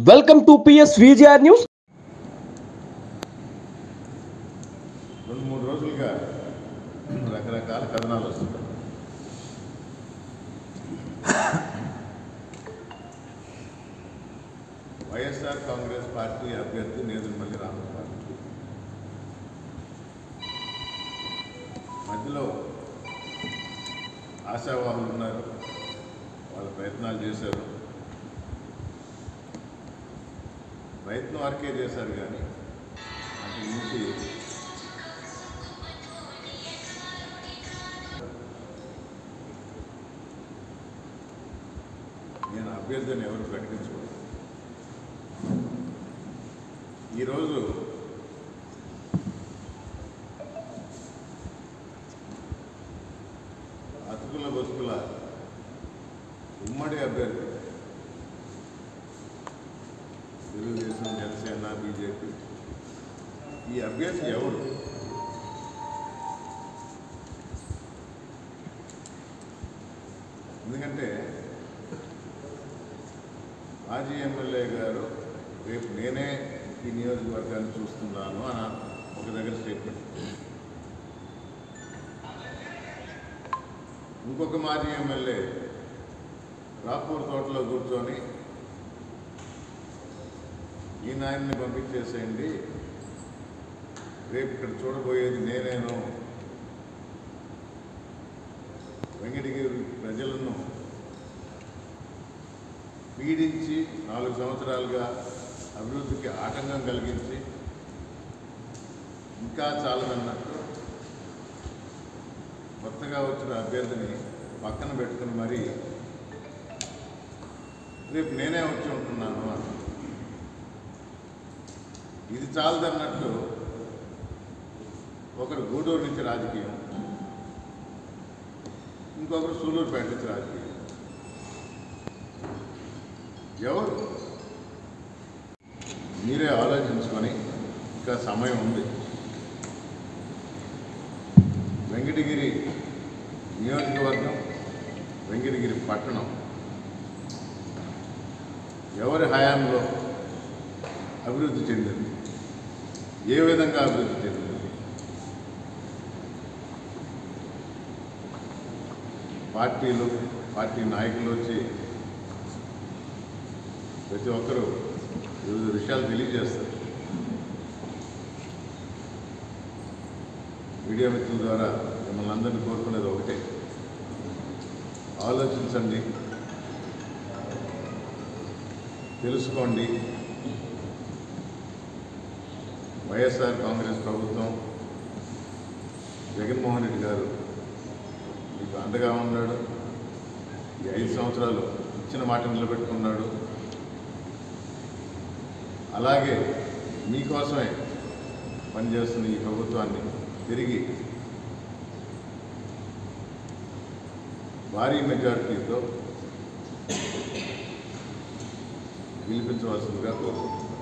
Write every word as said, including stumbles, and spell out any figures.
Welcome to PS VGR news. రెండు మూడు రోజులుగా రకరకాల కథనాలు వస్తున్నాయి. వైఎస్ఆర్ కాంగ్రెస్ పార్టీ అభ్యర్థి నేదురుమల్లి రామకృష్ణ మధ్యలో ఆశావాహులు ఉన్నారు, వాళ్ళ ప్రయత్నాలు చేశారు. ప్రయత్నం వరకే చేశారు కానీ అక్కడి నుంచి నేను అభ్యర్థిని ఎవరు ప్రకటించుకోలేదు. ఈరోజు అతుకుల బతుకుల ఉమ్మడి అభ్యర్థి తెలుగుదేశం, జనసేన, బీజేపీ ఈ అభ్యర్థి ఎవరు? ఎందుకంటే మాజీ ఎమ్మెల్యే గారు రేపు నేనే ఈ నియోజకవర్గాన్ని చూస్తున్నాను అని ఒక దగ్గర స్టేట్మెంట్, ఇంకొక మాజీ ఎమ్మెల్యే రాపూర్ తోటలో కూర్చొని ఈ నాయన్ని పంపించేసేయండి, రేపు ఇక్కడ చూడబోయేది నేనేను, వెంకటగిరి ప్రజలను పీడించి నాలుగు సంవత్సరాలుగా అభివృద్ధికి ఆటంకం కలిగించి ఇంకా చాలదన్నట్టు కొత్తగా వచ్చిన అభ్యర్థిని పక్కన పెట్టుకుని మరీ రేపు నేనే వచ్చి ఉంటున్నాను అని, ఇది చాలదన్నట్టు ఒకరు గూడూరు నుంచి రాజకీయం, ఇంకొకరు సూలూరుపేట నుంచి రాజకీయం. ఎవరు? మీరే ఆలోచించుకొని, ఇంకా సమయం ఉంది. వెంకటగిరి నియోజకవర్గం, వెంకటగిరి పట్టణం ఎవరి హయాంలో అభివృద్ధి చెందింది, ఏ విధంగా అభివృద్ధి చెందింది? పార్టీలు పార్టీ నాయకులు వచ్చి ప్రతి ఒక్కరూ వివిధ విషయాలు తెలియజేస్తారు. మీడియా మిత్రుల ద్వారా మిమ్మల్ని అందరినీ కోరుకునేది ఒకటే, ఆలోచించండి, తెలుసుకోండి. వైఎస్ఆర్ కాంగ్రెస్ ప్రభుత్వం, జగన్మోహన్ రెడ్డి గారు మీకు అండగా ఉన్నాడు. ఈ ఐదు సంవత్సరాలు ఇచ్చిన మాట నిలబెట్టుకున్నాడు. అలాగే మీకోసమే పనిచేస్తున్న ఈ ప్రభుత్వాన్ని తిరిగి భారీ మెజారిటీతో గెలిపించవలసిందిగా కోరుకుంటున్నాను.